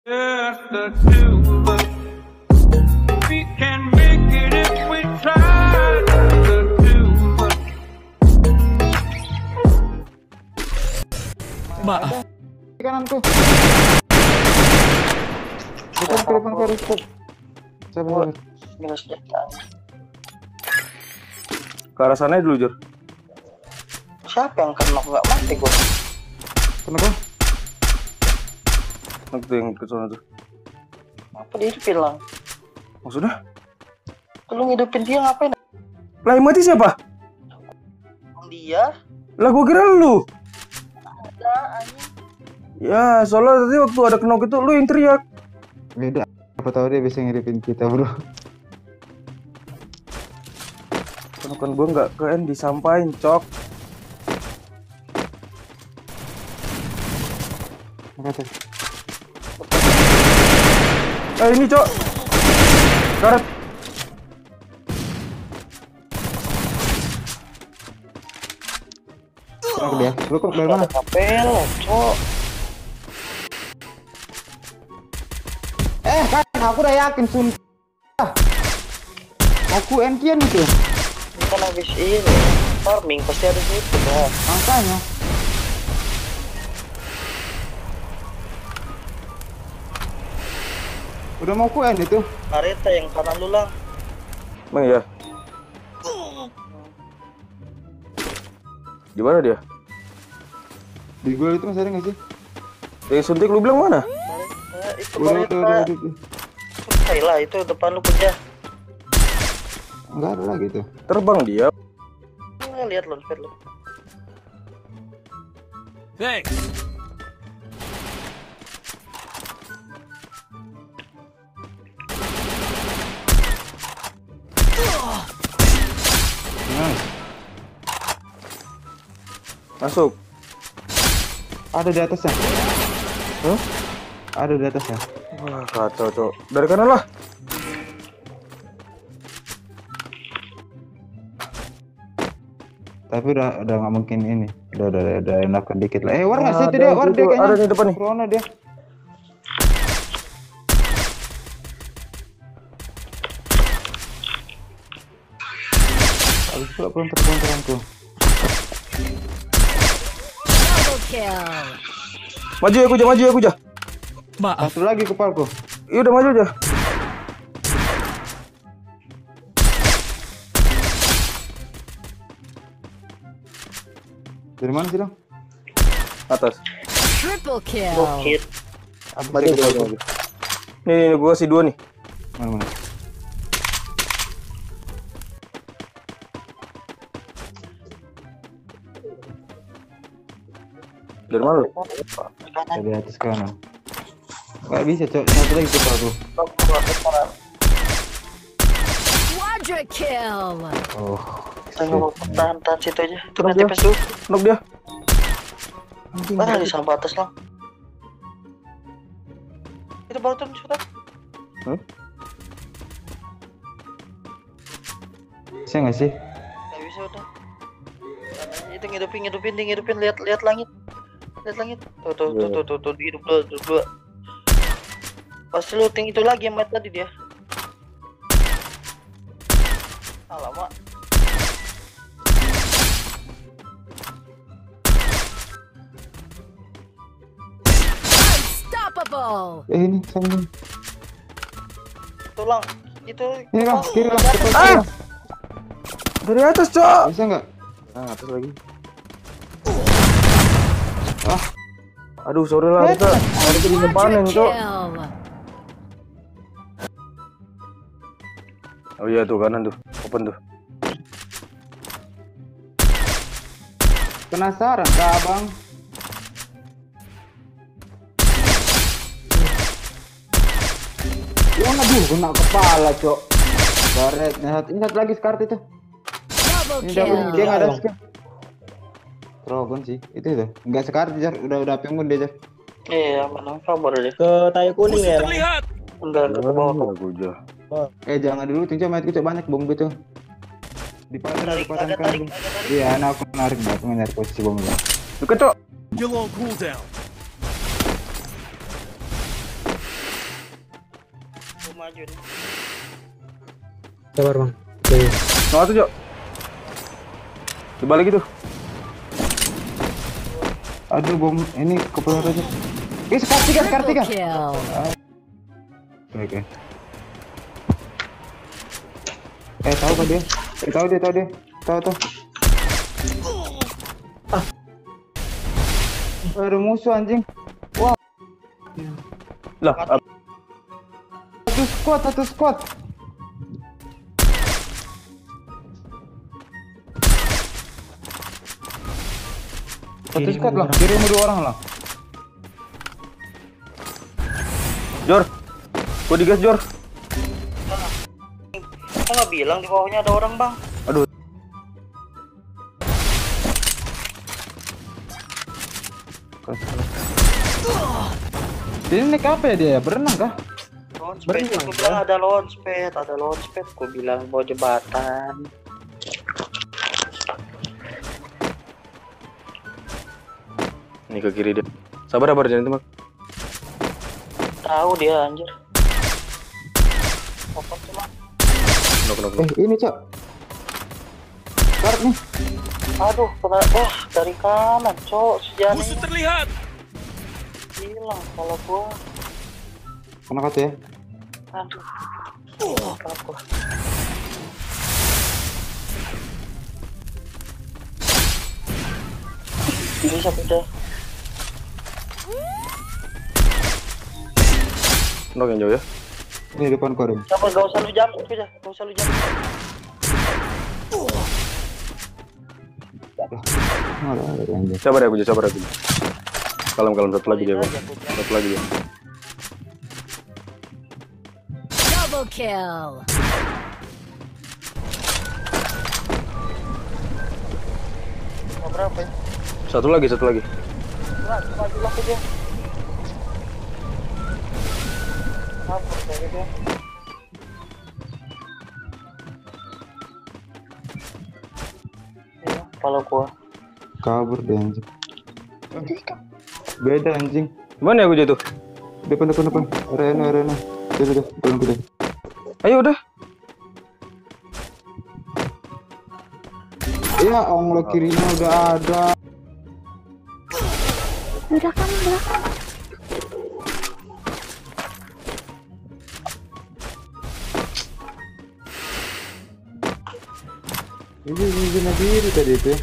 Just the two of us. We can make it if we try. Just the two of us. Maaf. Di kananku. Depan ke Rizky. Sabar. Ke arah sana dulu, Jur. Siapa yang kena nggak mati gua? Kenapa? Itu yang ke sana tuh. Apa dia bilang? Maksudnya? Lu ngidupin dia ngapain? Lah yang mati siapa? Dia? Lah gua kira lu. Ada anjing. Ya, soalnya tadi waktu ada kenok itu lu yang teriak. Beda. Apa tahu dia bisa ngidupin kita, bro. Kan gua nggak ke end disampain, cok. Makasih. Ini, cok. Karet. Aku dia. Lu kok dari mana? Kapel, cok. Kan aku udah yakin sumpah. Aku enkian itu. Ini kan habis ini farming pasti ada situ dah. Makanya. Udah mau ku end itu. Areta yang kanan lu lang. Emang ya? Gimana dia? Di gua itu masih ada nggak sih? Yang suntik lu bilang mana? Itu Udah. Areta. Selesai lah itu depan lu kerja. Enggak ada lagi tuh. Terbang dia. Lihat launcher lu. Thanks. Nice. Masuk. Ada di atasnya. Huh? Ada di atasnya. Wah, kacau, cok. Dari kanan lah. Tapi udah nggak mungkin ini. Udah enakan dikit lah. War nggak sih itu dia? War dia itu, kayaknya. ada di depan nih. Corona dia. Habis itu pelontar-pelontaranku. Double kill. Maju ya, Kuja. Maaf. Satu lagi kepalku. Iya udah maju aja. Dari mana sih dong? Atas. Triple kill. Bukit. Maju. Nih, gua kasih 2 nih. Mana? Dari mana lu? Dari atas kanan. Gak bisa, cok. Satu lagi kepalku. Quadra kill. Oh. Kita nggak mau tahan situ aja. Itu Knock kan dia. TPS dulu. Knock dia. Ah, di sampah atas lang. Itu baru turun sudah. Bisa nggak sih? Nggak bisa udah. Itu ngidupin, lihat langit. Lihat langit. Tuh, hidup dua. Pasti looting itu lagi yang mati tadi dia. Alamak. Unstoppable. Ini sama. Tulang. Itu. Ini bang, kiri bang. Kepal Ah! kiri, Bang. Dari atas, cok. Bisa nggak? Nah, atas lagi. Ah, Aduh, sorry lah kita. Hari itu di Quadra depanin, cok. kill. Oh iya tuh kanan tuh. Open tuh. penasaran kah bang? Ya aduh, kena kepala cok. Baret, ini satu lagi Scar itu. Double Ini dia kill. nggak ada skill. Trogon sih, itu. Nggak Scar, Jar. Udah pengun dia, Jar. Iya, mana kabar deh. Ke tayo kuning ya. Terlihat. Enggak ke bawah. Kuja. Jangan dulu, tinggal main cok banyak bom gitu. Dipasang Tarik, agak kan. tarik. Iya, nah aku menarik banget, aku nyari posisi bom dulu. Dekat, cok. Kill on cooldown. maju deh. Sabar bang. Oke. Nah tuh, Jok. Dibalik itu. Aduh bom ini kepala aja. Sekat tiga. Triple kill. Oke. Tahu kan dia? Tahu. Ada musuh anjing. Wah. Lah, Satu squad. Satu squad lah, kirim 2 orang lah. Jor. Gua digas, Jor. Kok nggak bilang di bawahnya ada orang, Bang? Aduh. Ini naik apa ya dia? Berenang kah? Launchpad, aku bilang ada launchpad, aku bilang mau jembatan. Ini ke kiri dia. Sabar jangan tembak. Tahu dia anjir. Apa cuma? Nok. Ini Cok. Karet nih. Aduh, kena dari kanan, Cok. Sejani Musuh terlihat. hilang kalau gua. Kena kata ya. Aduh. Apa? Ini siapa deh? Nok yang jauh ya. Ini depan korum. Siapa gak usah lu jam, udah, gak usah lu jam. Ada anjing. Sabar ya, sabar. Kalem satu lagi dia, Bang. Satu lagi dia. Double kill. Mau berapa ya? Satu lagi. Maju lah dia. Apa kayak dia? Ya, kepala gua. Kabur deh anjing. Beda anjing. Mana ya gua jatuh? Depan. Arena. Tuh, belum. Ayo udah. Ya Allah, kirinya udah ada. Belakang. Ini zona biru tadi itu.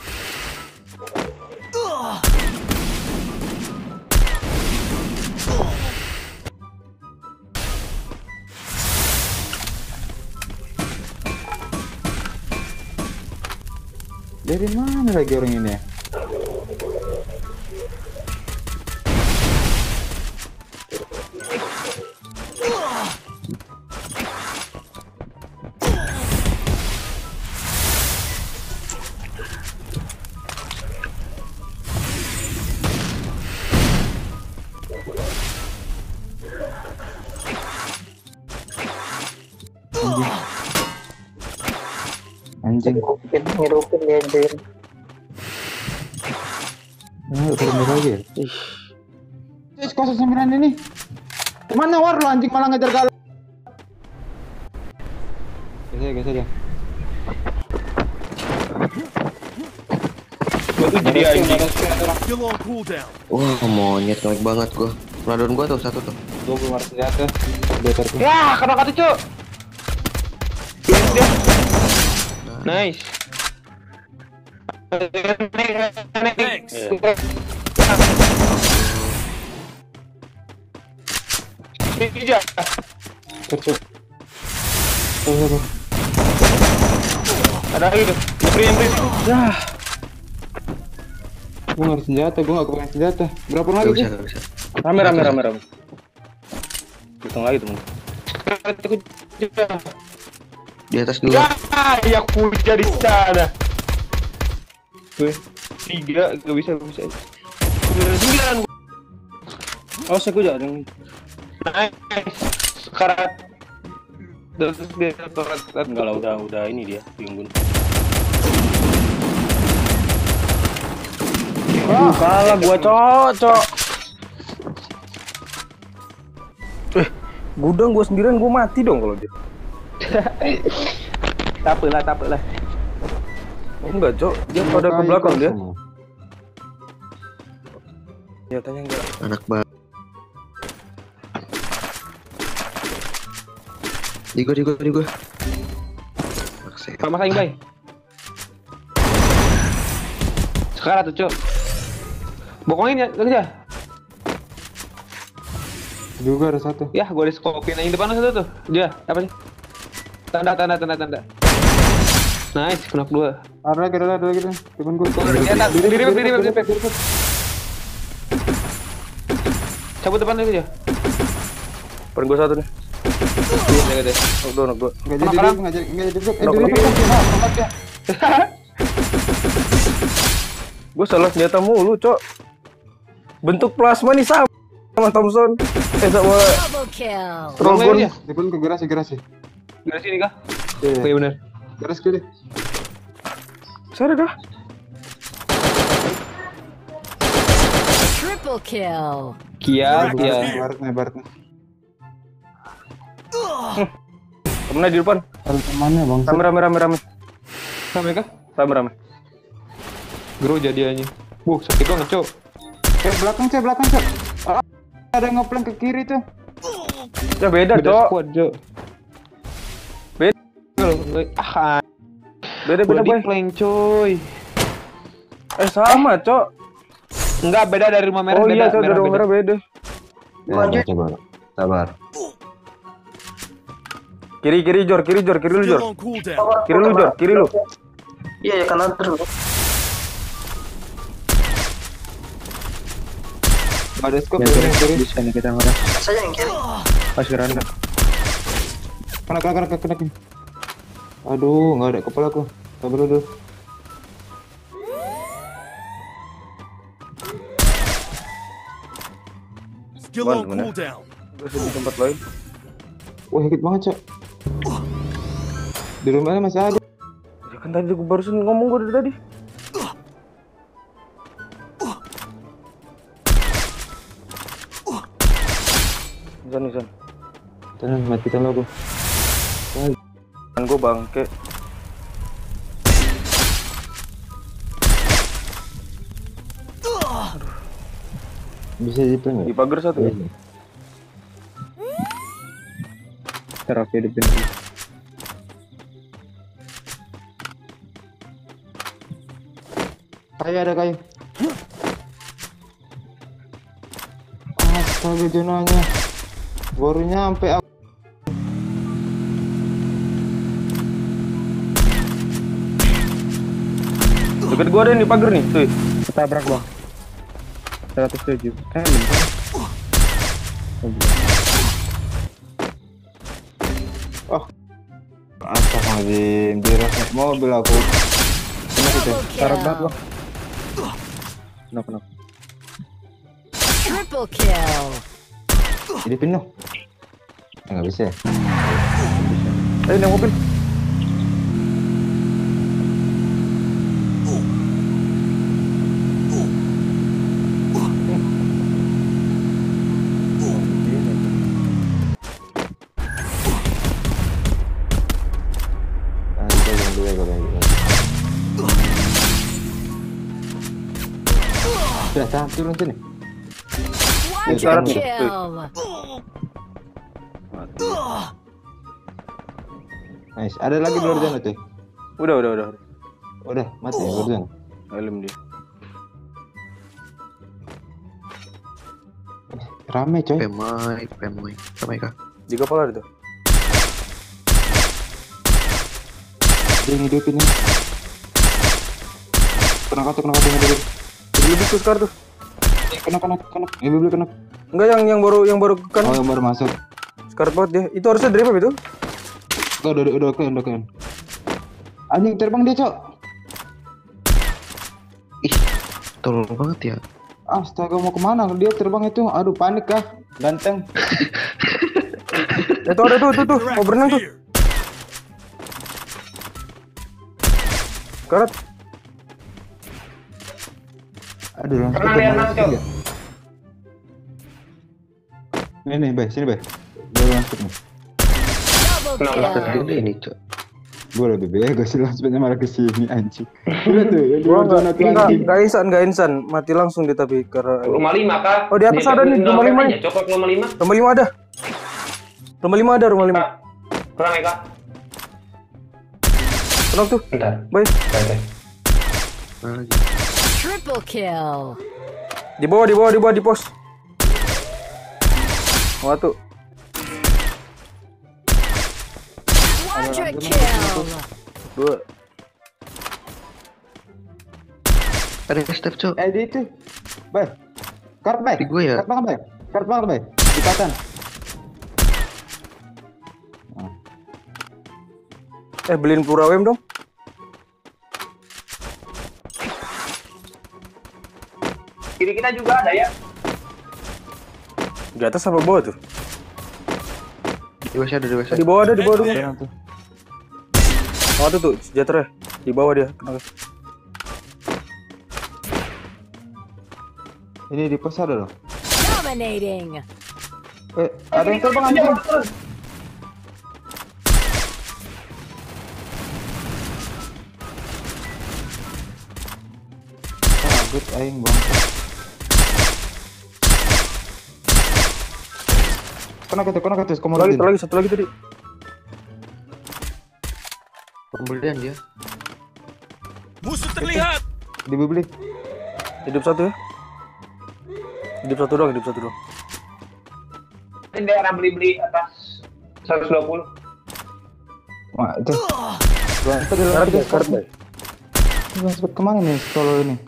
Dari mana lagi orang ini ya? Anjing. Ngirupin dia anjir. Turun lagi ya? 09 ini. Kemana war lo anjing malah ngejar galau? Geser dia. Gua tuh jadi anjing. Still on cooldown. Wah, monyet naik banget gua. Radon gua tuh satu tuh. Gua keluar senjata. Better tuh. Ya, kena kata cu. Nice. Thanks. Tercuk. Ada lagi tuh. Yang beri. Ya. Gua nggak ada senjata, gua nggak kepengen senjata. Berapa orang Gak lagi bisa, sih? gak bisa. Rame. Hitung lagi teman. Di atas dua. Ya aku jadi sana. Gue 3 gak bisa. 9. Oh, saya gue jangan. Nice. Sekarang terus dia enggak lah, udah ini dia Yungbun. Kalah gua cocok. Gudang gua sendirian, gua mati dong kalau dia. Tape lah. Oh, enggak, Cok. Dia pada ke belakang dia. Nyatanya enggak. Anak banget. Di gua. Sama saing, Bay. Sekarang tuh, Cok. Bokongin ya, kerja. Juga ada satu. Ya, gua diskopin yang depan satu tuh. Dia, apa sih? Tanda. Nice, knock 2. Ada lagi tuh. Temen gue. Diri. Cabut depan itu ya. Depan gua satu nih. Iya, deh. Knock 2. Enggak jadi. Gue salah senjata mulu, Cok. Bentuk plasma nih sama Thompson. Sama Double kill. Trogon. Temen ke garasi. Dari sini kah? Iya. Iya benar. Garas kiri. Saya dah. Triple kill. Kia. Baratnya. Temennya di depan. Ada temannya bang. Rame. Sama kah? Rame. Gro jadiannya. Sakit banget, Cok. Belakang. Ada ngeplank ke kiri tuh. Ya beda, Cok. Squad, Cok. Beda, Boy. Boy. Coy. Sama, Cok. Enggak, beda dari rumah merah. Oh iya, beda, Cok, dari rumah merah beda. Ya, coba. Sabar. Kiri, Jor, kiri lu, Still Jor. on cooldown. Kiri lu, Jor, kiri lu. Iya, kanan terus. Ada scope kiri. Bisa nih kita marah. Saya yang kiri. Pas geranda. Kena. Aduh, nggak ada kepala aku. Sabar dulu. Still on cooldown. Gue di tempat lain. Wah, hikit banget, Cok. Di rumahnya masih ada. Ya kan tadi gue barusan ngomong gue dari tadi. Nisan. Tenang, mati sama aku. Kan gue bangke. Bisa di-plan Di pagar satu ya. Terapi hidupin. Ada kayu. Astaga, jenanya. Baru nyampe aku. Deket gua ada nih pagar nih, tuh. Ketabrak bang. 107. Astagfirullahaladzim, dirasnya mobil aku. Double Taruh banget kill. bang. Kenapa? Triple kill. Jadi penuh. Nggak bisa ya? Ayo naik mobil. Sudah, tahan, turun sini. Quadra kill. Nice, ada lagi di luar sana tuh. Udah. Udah, mati ya, luar sana. Helm dia. Rame coy. Pemai kah? Di kepala itu. Dia ngidupin nih. Kena ngidupin. Lebih tuh sekarang tuh. Kena. Beli kena. Enggak yang baru kan. Oh, yang baru masuk. Sekarat banget dia. Itu harusnya dari apa itu? Udah keren. Anjing terbang dia, Cok. Ih, tolol banget ya. Astaga, mau kemana dia terbang itu? Aduh, panik kah? Ganteng. Itu ada tuh. Mau berenang tuh. Here. Sekarat. Aduh, langsung. Nih, Bay, sini, Bay. langsung. Double Kenapa kill. gede ini, Cok? Gue lebih bego sih langsungnya malah kesini anjing. Udah tuh, yang Gua dua zona tuh anjing. enggak insan, mati langsung dia tapi karena Rumah 5 kah? Oh, di atas ada nih, rumah 5 nih. Coklat rumah 5. rumah 5 ada. Rumah 5 ada, rumah 5. Kurang Eka. Tenang tuh. Bentar. Baik. Triple kill. Di bawah di pos. Wah tuh. Quadra kill. 2. Ada step, Cok. Di itu. Baik. Kart baik. Di gue ya. Kart banget baik. Kart banget baik. Di patan. Beliin Purawem dong. Kiri kita juga ada ya. Di atas apa bawah tuh? Di WC ada, di WC. Di bawah dulu. Tenang tuh. Oh tuh sejahtera di bawah dia. Kenapa? Ini di pos ada loh. Dominating. Ada yang terbang anjing. Good aing bang. Kena ke atas, kamu Satu lagi tadi. Pembelian dia. Musuh terlihat. dibeli. Hidup satu ya. Hidup satu doang. Ini daerah beli atas 120. Wah, itu. Karet. Sebut kemana nih solo ini?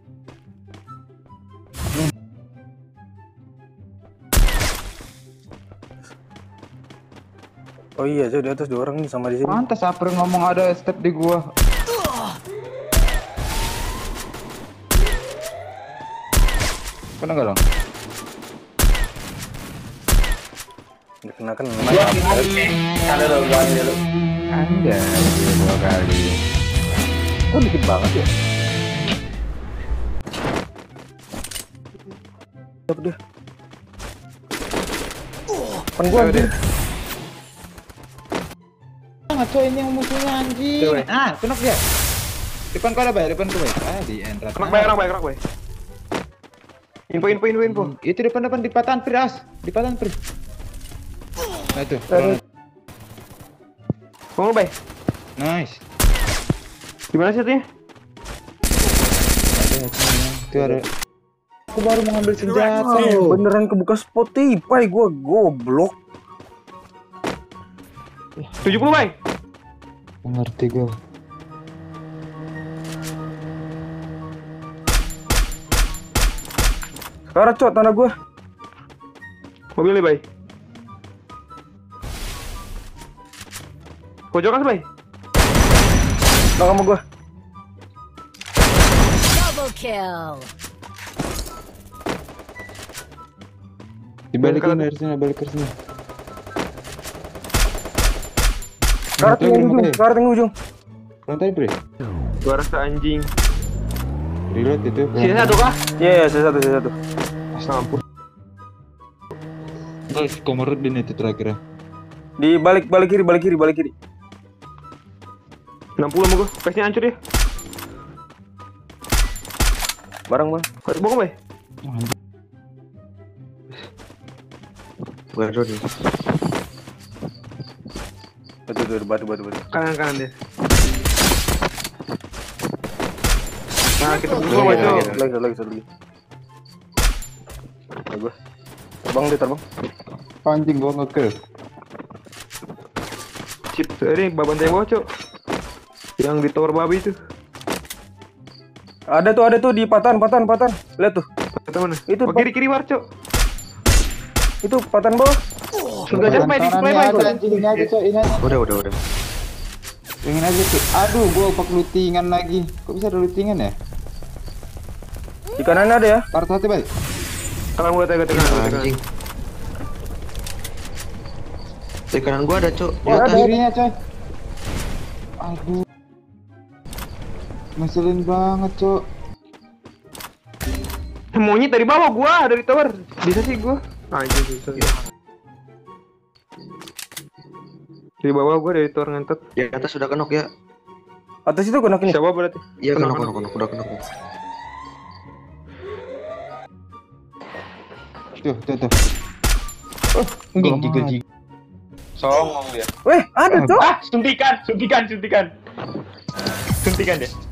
Oh iya, saya di atas 2 orang nih sama di sini. Pantas April ngomong ada step di gua. Kena enggak dong? Dikenakan Ada dong, gua ini dulu. Anda 2 kali. kok dikit banget ya? Dapat dia. Pan gua anjing. Ngaco ini yang musuhnya anjing. Kena dia. Depan kau ada bay, depan kau bay. Di entrat. Orang baik. Info. Itu depan di patahan Firas. Di patahan Fir. Nah itu. Ngomong baik. Nice. Gimana sih tuh? Itu ada. Aku baru mau ngambil senjata. Beneran kebuka Spotify gua goblok. 70 baik. Ngerti gue. Sekarang cok tanah gua. Mobilnya baik. Pojokan baik. Belakang sama gua. Double kill. Dibalikin dari sini, balik ke sini. Sekarang tengah ujung. Lantai bre. Gua rasa anjing. Reload itu. Sisa satu kah? Iya, satu. Ampun. Guys, Komarudin itu terakhir. Di balik kiri. 60 sama gua. Pesnya hancur ya. Barang. Bokong baik. Bukan Rodi. Betul, batu. Kanan deh. Nah, kita buka Lagi, aja. lagi. Nah, gua. Terbang. Anjing gua nge-kill. Chip, ini babantai bawah, Cok. Yang di tower babi itu. Ada tuh di patan. Lihat tuh. Kata mana? Itu, oh, kiri war, Cok. Itu patan bawah. Sudah sampai di supply baik. Ini aja, Cok, ini aja. Udah. Pengen aja tuh. Aduh, gua pakai lootingan lagi. Kok bisa ada lootingan ya? Di kanan ada ya. Kartu hati baik. Kalau gua tekan. Anjing. Di kanan gua ada, Cok. Di Ada atas. kirinya, coy. Aduh. Ngeselin banget, Cok. Monyet dari bawah gua, dari tower. Bisa sih gua. Anjing susah. Di bawah gua dari tower ngentot. Di atas sudah kenok ya. Atas itu kena ini. Siapa berarti? Iya kenok, udah kenok. Tuh. Oh, gigi. Songong dia. Weh, ada cok. Suntikan dia.